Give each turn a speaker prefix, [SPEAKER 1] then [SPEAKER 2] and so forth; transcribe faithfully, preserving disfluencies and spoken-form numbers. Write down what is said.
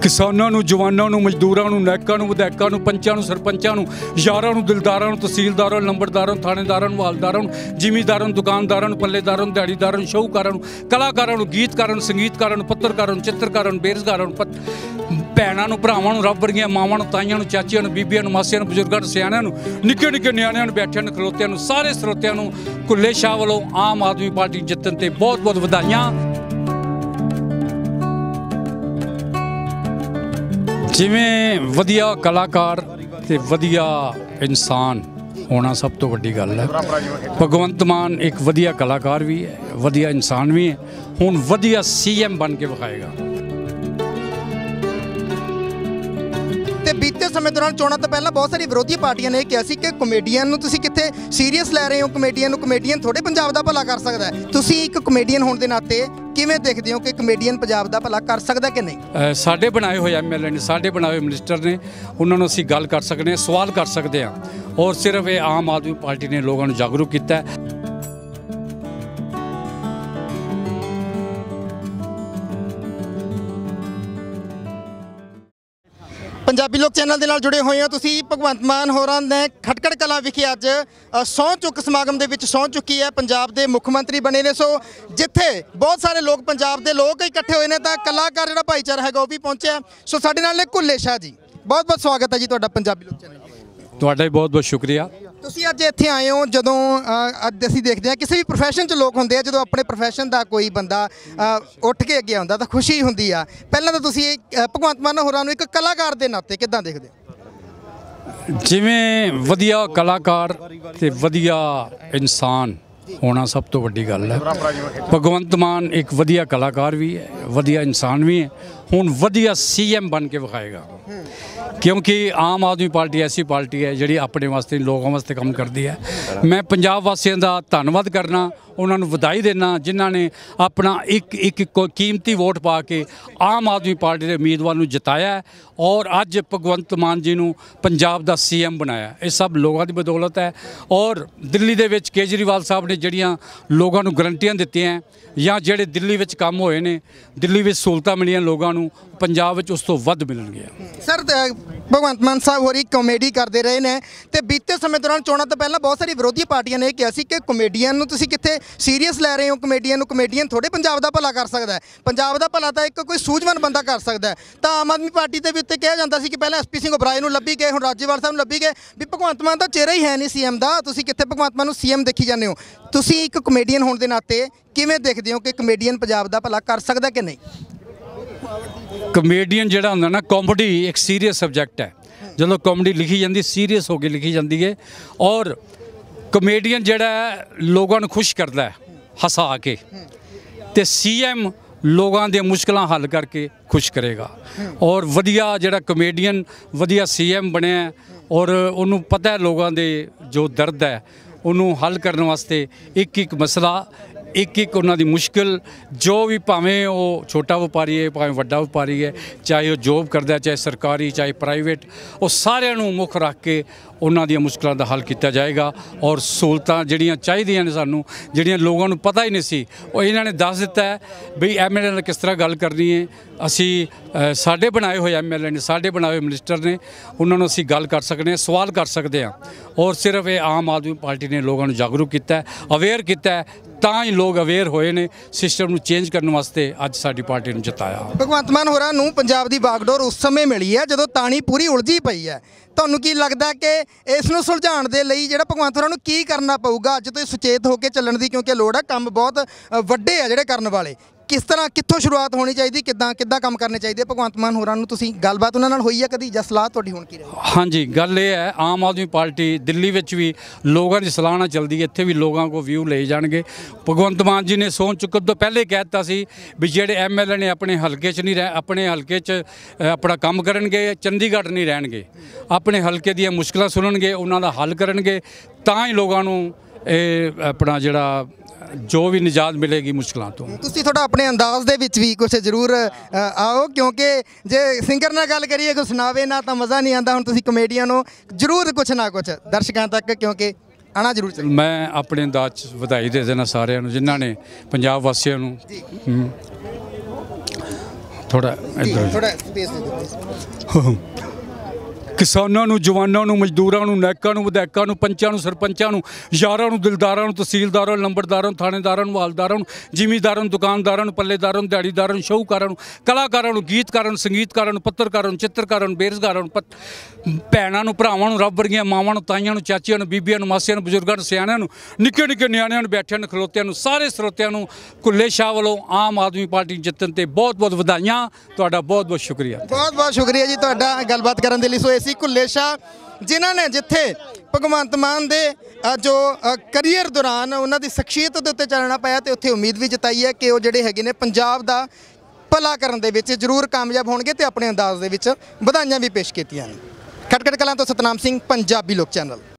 [SPEAKER 1] किसानों नूं, जवानों नूं, मजदूरां नूं, नायकां नूं, विधायकां नूं, पंचां नूं, सरपंचां नूं, यारां नूं, दिलदारां नूं, तहसीलदारां नूं, लंबड़दारां नूं, थाणेदारां नूं, हवलदारां नूं, जिमीदारां नूं, दुकानदारां नूं, पल्लेदारां नूं, दिहाड़ीदारां नूं, शाहूकारां नूं, कलाकारां नूं, गीतकारां नूं, संगीतकारां नूं, पत्रकारां नूं, चित्रकारां नूं, बेरोज़गारां नूं, भैणां नूं, भरावां नूं, रब वर्गियां मावां नूं, ताईयां नूं, चाचियां नूं, बीबियां नूं, मासियां नूं, बजुर्गां नूं, सियाणियां नूं, निक्के निक्के नियाणियां नूं, बैठियां नूं, खलोतियां नूं, सारे ਸਰੋਤਿਆਂ ਨੂੰ ਕੁੱਲੇ ਸ਼ਾਹ ਵੱਲੋਂ ਆਮ ਆਦਮੀ ਪਾਰਟੀ ਜਿੱਤਣ ਤੇ ਬਹੁਤ ਬਹੁਤ ਵਧਾਈਆਂ। ਜਿਵੇਂ ਵਧੀਆ ਕਲਾਕਾਰ ਤੇ ਵਧੀਆ ਇਨਸਾਨ ਹੋਣਾ ਸਭ ਤੋਂ ਵੱਡੀ ਗੱਲ ਹੈ। ਭਗਵੰਤ ਮਾਨ ਇੱਕ ਵਧੀਆ ਕਲਾਕਾਰ ਵੀ ਹੈ, ਵਧੀਆ ਇਨਸਾਨ ਵੀ ਹੈ, ਹੁਣ ਵਧੀਆ ਸੀ ਐਮ ਬਣ ਕੇ ਵਿਖਾਏਗਾ।
[SPEAKER 2] बीते समय दौरान चोणों तो पहला बहुत सारी विरोधी पार्टियां ने कहा कि कॉमेडियन तुसी कित्थे सीरीयस लै रहे हो, कॉमेडियन कॉमेडियन थोड़े पंजाब दा भला कर सकदा है। तुसी एक कॉमेडियन होने के नाते किवें देखदे हो कि कॉमेडियन पंजाब दा भला कर सकदा कि नहीं?
[SPEAKER 1] साडे बनाए हुए एम एल ए ने, साडे बनाए हुए मिनिस्टर ने, उन्होंने असीं गल कर सकते हैं, सवाल कर सकते हैं और सिर्फ ये आम आदमी पार्टी ने लोगों को जागरूक किया है।
[SPEAKER 2] पंजाबी लोक चैनल के नाल जुड़े हुए हो तुसी। भगवंत मान होरां ने खटकड़ कलां विखे अज सौं चुक समागम दे विच सौं चुकी है, पंजाब के मुख्य मंत्री बने ने। सो जिथे बहुत सारे लोग पंजाब के लोग इकट्ठे हुए हैं, तो कलाकार जिहड़ा भाईचारा है वह भी पहुंचे। सो साडे नाल ने घुल्ले शाह जी, बहुत बहुत स्वागत है जी तुहाडा पंजाबी लोक चैनल।
[SPEAKER 1] तुहाडा भी बहुत बहुत शुक्रिया।
[SPEAKER 2] ਤੁਸੀਂ ਅੱਜ ਇੱਥੇ ਆਏ ਹੋ ਜਦੋਂ ਅੱਜ ਅਸੀਂ ਦੇਖਦੇ ਹਾਂ ਕਿਸੇ ਵੀ ਪ੍ਰੋਫੈਸ਼ਨ 'ਚ ਲੋਕ ਹੁੰਦੇ ਆ, ਜਦੋਂ ਆਪਣੇ ਪ੍ਰੋਫੈਸ਼ਨ ਦਾ ਕੋਈ ਬੰਦਾ ਉੱਠ ਕੇ ਅੱਗੇ ਆਉਂਦਾ ਤਾਂ ਖੁਸ਼ੀ ਹੁੰਦੀ ਆ। ਪਹਿਲਾਂ ਤਾਂ ਤੁਸੀਂ ਭਗਵੰਤ ਮਾਨ ਹੋਰਾਂ ਨੂੰ ਇੱਕ ਕਲਾਕਾਰ ਦੇ ਨਾਤੇ ਕਿੱਦਾਂ ਦੇਖਦੇ ਹੋ?
[SPEAKER 1] ਜਿਵੇਂ ਵਧੀਆ ਕਲਾਕਾਰ ਤੇ ਵਧੀਆ ਇਨਸਾਨ ਹੋਣਾ ਸਭ ਤੋਂ ਵੱਡੀ ਗੱਲ ਹੈ। ਭਗਵੰਤ ਮਾਨ ਇੱਕ ਵਧੀਆ ਕਲਾਕਾਰ ਵੀ ਹੈ, ਵਧੀਆ ਇਨਸਾਨ ਵੀ ਹੈ, ਹੁਣ ਵਧੀਆ ਸੀ ਐਮ ਬਣ ਕੇ ਵਿਖਾਏਗਾ। क्योंकि आम आदमी पार्टी ऐसी पार्टी है जी अपने वास्ते लोगों वास्ते काम करती है। मैं पंजाब वासियों का धन्यवाद करना, उन्होंने बधाई देना जिन्हों ने अपना एक एक कीमती वोट पा के आम आदमी पार्टी के उम्मीदवार को जिताया और अज भगवंत मान जी को पंजाब का सी एम बनाया। ये सब लोगों की बदौलत है। और दिल्ली के विच केजरीवाल साहब ने जड़ियाँ लोगों को गरंटियां दी हैं या जोड़े दिल्ली में काम होए ने, दिल्ली में सहूलतां मिलियां लोगों को, पंजाब में उस तो वध मिलणगियां।
[SPEAKER 2] सर भगवंत मान साहब होरी कॉमेडी करते रहे हैं, तो बीते समय दौरान चोणों तो पहला बहुत सारी विरोधी पार्टियां ने कहा कि कॉमेडियन तुसी कित्थे सीरीयस लै रहे हो, कॉमेडियन कॉमेडियन थोड़े पंजाब का भला कर सकता है, पंजाब का भला तो एक कोई सूझवान बंदा कर सकता है। तो आम आदमी पार्टी के भी उत्ते कहा जाता है कि पहले एस पी सिंह ओबराय नूं लभी गए, हुण राजेवाल साहब नूं लभी गए, भी भगवंत मान का चेहरा ही है नहीं सी एम का, तुसी कित्थे भगवंत मान नूं सी एम देखी जाते हो। तुसी एक कॉमेडियन होने के नाते किवें देखदे हो कि कॉमेडियन पंजाब का भला कर सकता कि नहीं?
[SPEAKER 1] कॉमेडियन जिहड़ा हुंदा ना, कॉमेडी एक सीरीयस सबजैक्ट है। जो कॉमेडी लिखी जाती सीरीयस होकर लिखी जाती है और कॉमेडियन जिहड़ा लोगों को खुश करता है हसा के, तो सी एम लोगों दी मुश्किलां हल करके खुश करेगा। और वधिया जिहड़ा कॉमेडियन वधिया सी एम बनया और उन्होंने पता है लोगों के जो दर्द है उन्होंने हल करने वास्ते एक एक मसला एक एक उन्होंने मुश्किल जो भी भावें वो छोटा व्यापारी है भावें वड्डा व्यापारी है, चाहे वो जॉब करता है चाहे सरकारी चाहे प्राइवेट, वो सारिਆਂ ਨੂੰ मुख रख के उन्हों दी मुश्किलों का हल किया जाएगा। और सहूलतां जिहड़ियां चाहिदियां ने सानूं जिहड़ियां लोगों को पता ही नहीं सी, वो इन्हों ने दस दिता है बई एम एल ए ने किस तरह गल करनी है। असी साडे बनाए हुए एम एल ए ने, साडे बनाए हुए मिनिस्टर ने, उन्होंने असी गल कर सकते हैं, सवाल कर सकते हैं और सिर्फ ये आम आदमी पार्टी ने लोगों को जागरूक किया है, अवेयर किया है, तां ही लोग अवेयर होए ने सिस्टम में चेंज करने वास्ते अज साडी पार्टी ने जिताया।
[SPEAKER 2] भगवंत मान होरां नूं पंजाब दी बागडोर उस समय मिली है जदों ताणी पूरी उलझी पई है। तुहानूं की लगदा कि इस नूं सुलझाउण दे लई जिहड़ा भगवंत होरां नूं की करना पऊगा अज तो सुचेत होकर चलण दी, क्योंकि लोड़ है, काम बहुत वड्डे आ जिहड़े करन वाले। किस तरह कित्थों शुरुआत होनी चाहिए, किद्दां किद्दां काम करने चाहिए भगवंत मान होरां नूं? तुसीं गलबात उन्हां नाल होई है कदी जां सलाह तुहाडी हुण की रही?
[SPEAKER 1] हाँ जी, गल ये है आम आदमी पार्टी दिल्ली में भी लोगों की सलाह चलती है, इत्थे भी लोगों को व्यू ले जाएंगे। भगवंत मान जी ने सोच चुकन तो पहले कह दिता सी भी जेडे एम एल ए ने अपने हल्के च नहीं रह अपने हल्के च अपना काम करनगे, चंडीगढ़ नहीं रहणगे, अपने हल्के दी मुश्किलां सुनणगे, उन्हां दा हल करनगे, तां ही लोगों नूं अपना जिहड़ा जो भी निजात मिलेगी मुश्किलों तो।
[SPEAKER 2] तुसीं थोड़ा अपने अंदाज दे विच भी कुछ जरूर आओ, क्योंकि जे सिंगर नाल गल करिए कुछ सुनावे ना तो मज़ा नहीं आता। हुण तुसीं कॉमेडियन हो, जरूर कुछ ना कुछ दर्शकों तक क्योंकि आना जरूर चाहिए।
[SPEAKER 1] मैं अपने अंदाज बधाई दे देना सारिਆਂ ਨੂੰ जिन्हों ने पंजाब वासियों ਨੂੰ ਥੋੜਾ ਇੱਧਰ
[SPEAKER 2] ਥੋੜਾ ਸਪੇਸ ਦੇ ਦਿਓ।
[SPEAKER 1] ਕਿਸਾਨਾਂ ਨੂੰ, ਜਵਾਨਾਂ ਨੂੰ, ਮਜ਼ਦੂਰਾਂ ਨੂੰ, ਨਾਇਕਾਂ ਨੂੰ, ਵਿਧਾਇਕਾਂ ਨੂੰ, ਪੰਚਾਂ ਨੂੰ, ਸਰਪੰਚਾਂ ਨੂੰ, ਯਾਰਾਂ ਨੂੰ, ਦਿਲਦਾਰਾਂ ਨੂੰ, ਤਹਿਸੀਲਦਾਰਾਂ ਨੂੰ, ਲੰਬੜਦਾਰਾਂ ਨੂੰ, ਥਾਣੇਦਾਰਾਂ ਨੂੰ, ਹਵਾਲਦਾਰਾਂ ਨੂੰ, ਜ਼ਿਮੀਂਦਾਰਾਂ ਨੂੰ, ਦੁਕਾਨਦਾਰਾਂ ਨੂੰ, ਪੱਲੇਦਾਰਾਂ ਨੂੰ, ਦਿਹਾੜੀਦਾਰਾਂ ਨੂੰ, ਸ਼ਾਹੂਕਾਰਾਂ ਨੂੰ, ਕਲਾਕਾਰਾਂ ਨੂੰ, ਗੀਤਕਾਰਾਂ ਨੂੰ, ਸੰਗੀਤਕਾਰਾਂ ਨੂੰ, ਪੱਤਰਕਾਰਾਂ ਨੂੰ, ਚਿੱਤਰਕਾਰਾਂ ਨੂੰ, ਬੇਰੁਜ਼ਗਾਰਾਂ ਨੂੰ, ਪਤ- ਭੈਣਾਂ ਨੂੰ, ਭਰਾਵਾਂ ਨੂੰ, ਰੱਬ ਵਰਗੀਆਂ ਮਾਵਾਂ ਨੂੰ, ਤਾਈਆਂ ਨੂੰ, ਚਾਚੀਆਂ ਨੂੰ, ਬੀਬੀਆਂ ਨੂੰ, ਮਾਸੀਆਂ ਨੂੰ, ਬਜ਼ੁਰਗਾਂ ਨੂੰ, ਸਿਆਣਿਆਂ ਨੂੰ, ਨਿੱਕੇ ਨਿੱਕੇ ਨਿਆਣਿਆਂ ਨੂੰ, ਬੈਠਿਆਂ ਨੂੰ, ਖਲੋਤਿਆਂ ਨੂੰ, ਸਾਰੇ ਸਰੋਤਿਆਂ ਨੂੰ ਕੁੱਲੇ ਸ਼ਾਹ ਵੱਲੋਂ ਆਮ ਆਦਮੀ ਪਾਰਟੀ ਜਿੱਤਣ ਤੇ ਬਹੁਤ ਬਹੁਤ ਵਧਾਈਆਂ। ਤੁਹਾਡਾ ਬਹੁਤ ਬਹੁਤ ਸ਼ੁਕਰੀਆ।
[SPEAKER 2] ਬਹੁਤ ਬਹੁਤ ਸ਼ੁਕਰੀਆ ਜੀ ਤੁਹਾਡਾ ਗੱਲਬਾਤ ਕਰਨ ਦੇ ਲਈ। ਸੋ ਇਹ ਸੀ ਕੁੱਲੇ ਸ਼ਾਹ, ਜਿਨ੍ਹਾਂ ਨੇ ਜਿੱਥੇ ਭਗਵੰਤ ਮਾਨ ਦੇ ਅ, ਜੋ ਅ, ਕਰੀਅਰ ਦੌਰਾਨ ਉਹਨਾਂ ਦੀ ਸ਼ਖਸੀਅਤ ਦੇ ਉੱਤੇ ਚੱਲਣਾ ਪਿਆ ਤੇ ਉੱਥੇ ਉਮੀਦ ਵੀ ਜਤਾਈ ਹੈ ਕਿ ਉਹ ਜਿਹੜੇ ਹੈਗੇ ਨੇ ਪੰਜਾਬ ਦਾ ਭਲਾ ਕਰਨ ਦੇ ਵਿੱਚ ਜ਼ਰੂਰ ਕਾਮਯਾਬ ਹੋਣਗੇ ਤੇ ਆਪਣੇ ਅੰਦਾਜ਼ ਦੇ ਵਿੱਚ ਵਧਾਈਆਂ ਵੀ ਪੇਸ਼ ਕੀਤੀਆਂ ਨੇ। ਖਟਕੜ ਕਲਾਂ ਤੋਂ ਸਤਨਾਮ ਸਿੰਘ, ਪੰਜਾਬੀ ਲੋਕ ਚੈਨਲ।